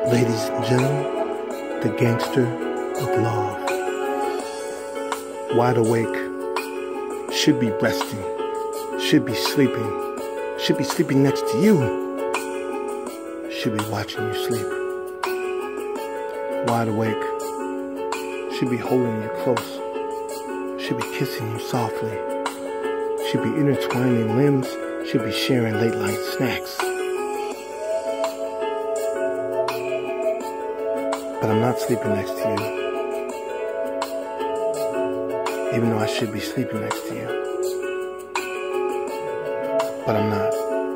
Ladies and gentlemen, the gangster of love. Wide awake, should be resting, should be sleeping next to you, should be watching you sleep. Wide awake, should be holding you close, should be kissing you softly, should be intertwining limbs, should be sharing late night snacks. But I'm not sleeping next to you, even though I should be sleeping next to you. But I'm not.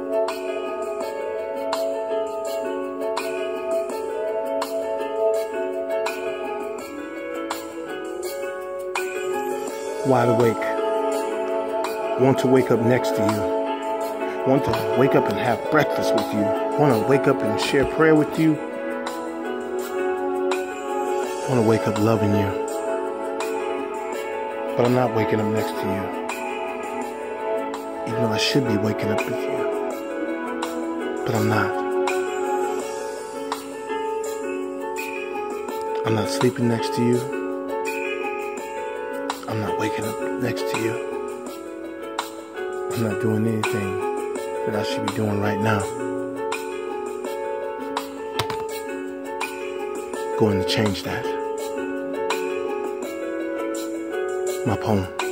Wide awake, want to wake up next to you, want to wake up and have breakfast with you, want to wake up and share prayer with you, I want to wake up loving you, but I'm not waking up next to you, even though I should be waking up with you, but I'm not. I'm not sleeping next to you. I'm not waking up next to you. I'm not doing anything that I should be doing right now. Going to change that. My poem.